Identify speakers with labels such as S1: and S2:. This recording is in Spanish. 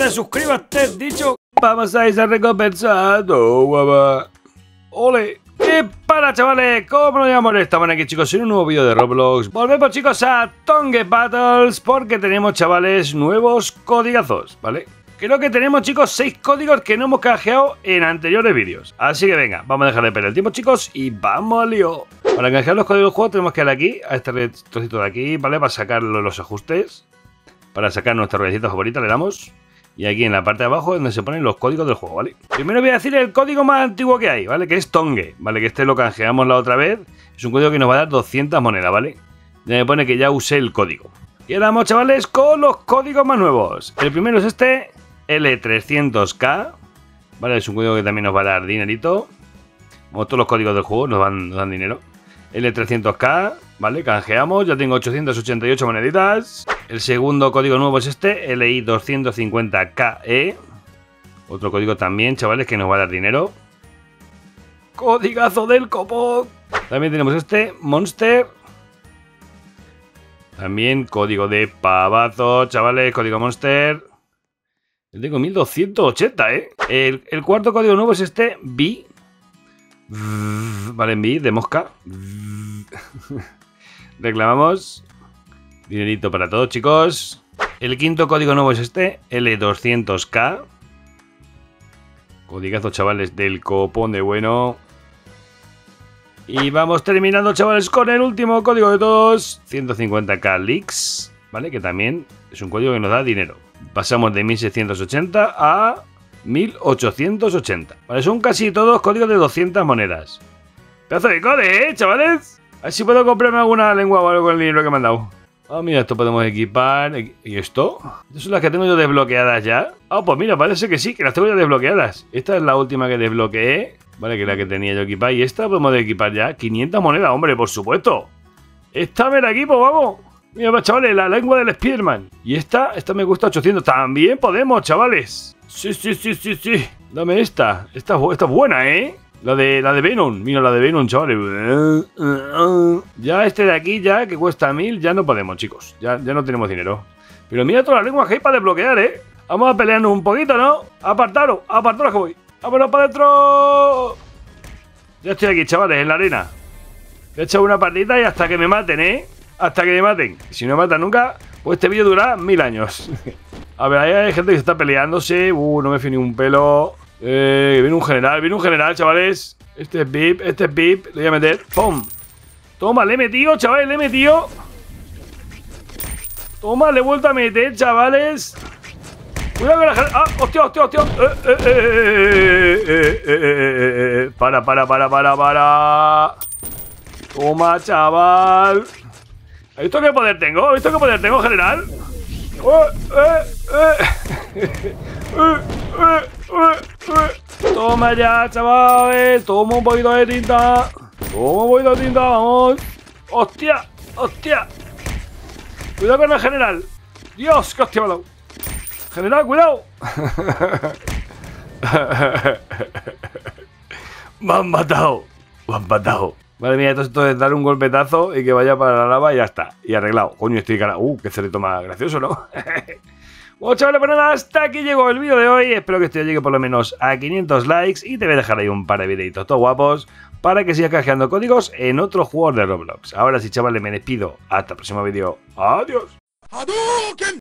S1: Chavales, suscríbete, dicho. Vamos a esa recompensa. No, guapa. Ole. Y para chavales, ¿cómo nos llamamos? Estamos aquí chicos en un nuevo vídeo de Roblox. Volvemos chicos a Tongue Battles porque tenemos chavales nuevos codigazos, ¿vale? Creo que tenemos chicos 6 códigos que no hemos canjeado en anteriores vídeos. Así que venga, vamos a dejar de perder el tiempo chicos y vamos al lío. Para canjear los códigos del juego tenemos que ir aquí, a este trocito de aquí, ¿vale? Para sacar los ajustes. Para sacar nuestra ruedecita favorita le damos. Y aquí en la parte de abajo es donde se ponen los códigos del juego, ¿vale? Primero voy a decir el código más antiguo que hay, ¿vale? Que es Tongue, ¿vale? Que este lo canjeamos la otra vez. Es un código que nos va a dar 200 monedas, ¿vale? Ya me pone que ya usé el código. Y ahora vamos, chavales, con los códigos más nuevos. El primero es este, L300K, ¿vale? Es un código que también nos va a dar dinerito. Como todos los códigos del juego nos dan dinero. L300K, ¿vale? Canjeamos, ya tengo 888 moneditas. El segundo código nuevo es este, LI250KE. Otro código también, chavales, que nos va a dar dinero. Codigazo del copón. También tenemos este, Monster. También código de pavazo, chavales, código Monster. Yo tengo 1280, ¿eh? El cuarto código nuevo es este, B. Vale, en B, de mosca. Reclamamos. Dinerito para todos, chicos. El quinto código nuevo es este, L200K. Codigazo, chavales, del copón de bueno. Y vamos terminando, chavales, con el último código de todos, 150K Leaks, ¿vale? Que también es un código que nos da dinero. Pasamos de 1680 a 1880. Vale, son casi todos códigos de 200 monedas. Pedazo de code, chavales. A ver si puedo comprarme alguna lengua o algo con el dinero que me han dado. Ah, mira, esto podemos equipar. ¿Y esto? ¿Estas son las que tengo yo desbloqueadas ya? Ah, pues mira, parece que sí, que las tengo ya desbloqueadas. Esta es la última que desbloqueé. Vale, que es la que tenía yo equipada. Y esta podemos equipar ya. 500 monedas, hombre, por supuesto. Esta me la equipo, vamos. Mira, chavales, la lengua del Spiderman. Y esta me cuesta 800. También podemos, chavales. Sí. Dame esta. Esta es buena, ¿eh? La de Venom. Mira, la de Venom, chavales. Ya este de aquí, ya que cuesta 1000, ya no podemos, chicos. Ya no tenemos dinero. Pero mira todas las lenguas que hay para desbloquear, ¿eh? Vamos a pelearnos un poquito, ¿no? Apartaros que voy. ¡Vámonos para adentro! Ya estoy aquí, chavales, en la arena. He hecho una partida y hasta que me maten, ¿eh? Hasta que me maten. Si no me matan nunca, pues este vídeo dura 1000 años. A ver, ahí hay gente que está peleándose. No me fui ni un pelo. Viene un general, chavales. Este es VIP. Le voy a meter. ¡Pum! Toma, le he metido, chavales, le he metido. Toma, le he vuelto a meter, chavales. Cuidado con la gente. ¡Ah! ¡Hostia! Para. Toma, chaval. ¿Has visto qué poder tengo? General? Toma ya, chavales. Toma un poquito de tinta. Vamos. ¡Hostia! Cuidado con el general. Dios, qué hostia me ha dado. General, cuidado. Me han matado. Vale, mira, esto es dar un golpetazo y que vaya para la lava y ya está. Y arreglado. Coño, estoy cara. Qué cerrito más gracioso, ¿no? Bueno, chavales, pues nada, hasta aquí llegó el vídeo de hoy. Espero que este llegue por lo menos a 500 likes y te voy a dejar ahí un par de videitos todos guapos para que sigas canjeando códigos en otros juegos de Roblox. Ahora sí, chavales, me despido. Hasta el próximo vídeo. Adiós.